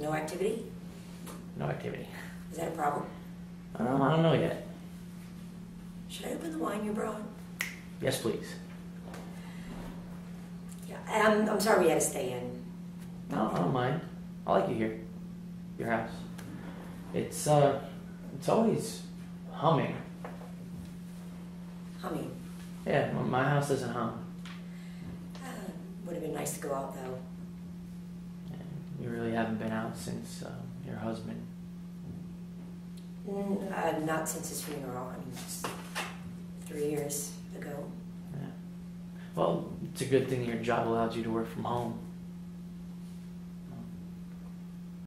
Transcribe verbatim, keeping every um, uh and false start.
No activity? No activity. Is that a problem? Um, I don't know yet. Should I open the wine you brought? Yes, please. Yeah, I'm, I'm sorry we had to stay in. No, I don't mind. I like you here. Your house. It's, uh, it's always humming. Humming. Yeah, my my house doesn't hum. Uh, would have been nice to go out though. And you really haven't been out since uh, your husband. Mm, uh, not since his funeral. I mean, just three years ago. Yeah. Well, it's a good thing your job allows you to work from home.